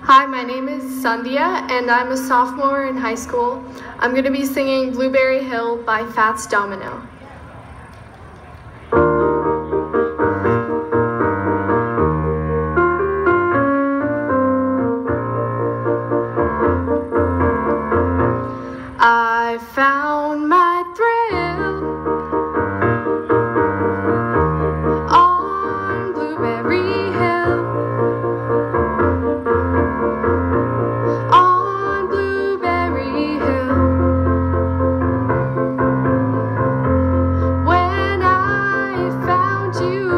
Hi, my name is Sandhya, and I'm a sophomore in high school. I'm going to be singing Blueberry Hill by Fats Domino. I found my thrill on Blueberry Hill, on Blueberry Hill. When I found you,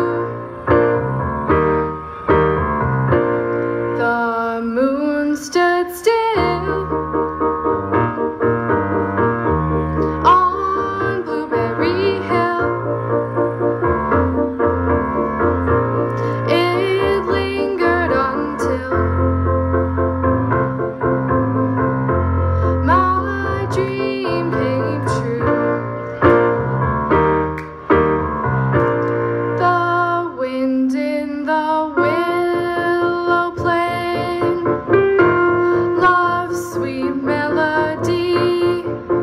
the moon stood still on Blueberry Hill. It lingered until my dream came true. The wind in the willow playing love's sweet melody,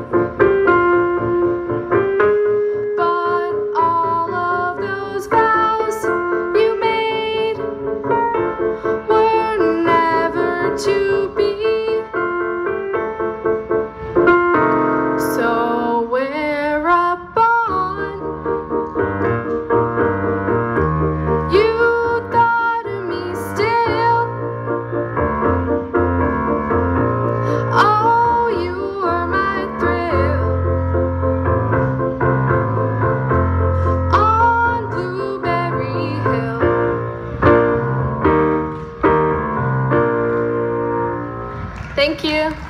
but all of those vows you made were never to be. So whereupon you thought of me still. Oh, you were my thrill on Blueberry Hill. Thank you.